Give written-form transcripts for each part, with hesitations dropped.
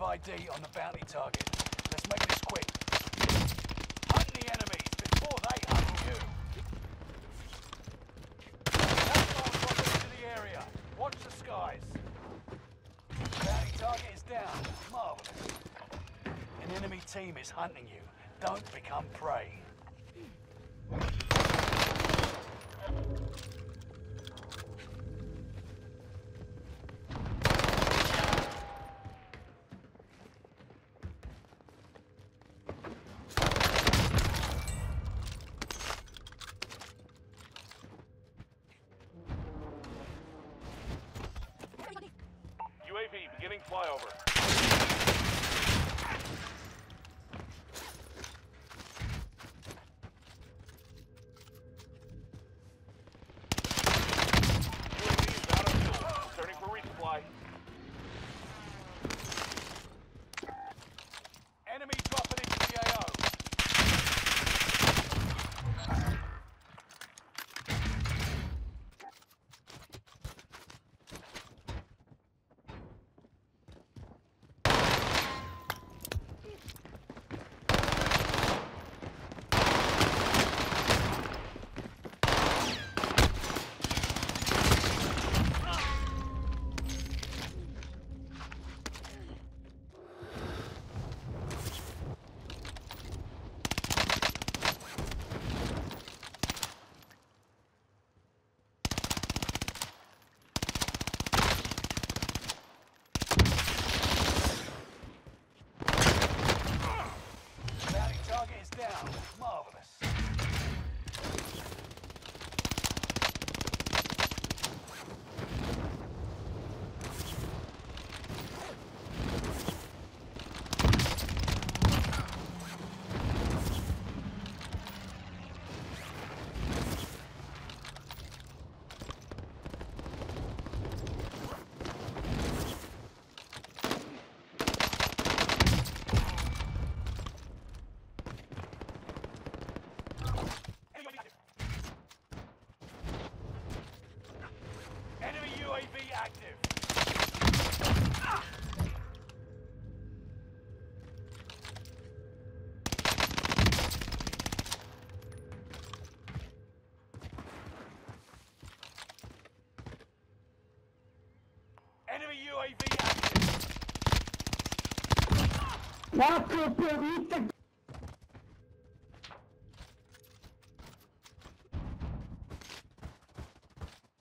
of ID on the bounty target. Let's make this quick. Hunt the enemies before they hunt you. Hostile dropping into the area. Watch the skies. Bounty target is down. Marvelous. An enemy team is hunting you. Don't become prey. UAV beginning flyover. UAV is out of fuel. Returning for resupply. Enemy dropping into the AO. Bounty target is down. Marvelous. Enemy UAV active. Enemy UAV active. Quattro perite.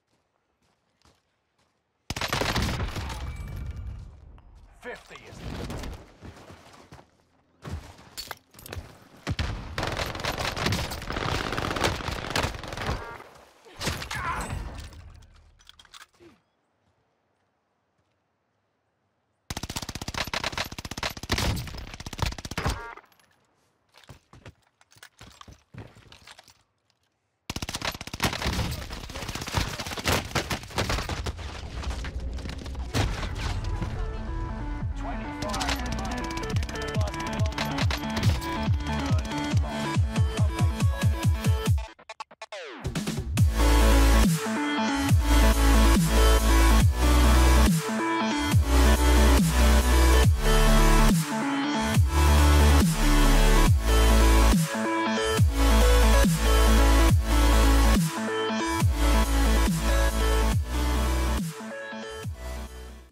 #50 is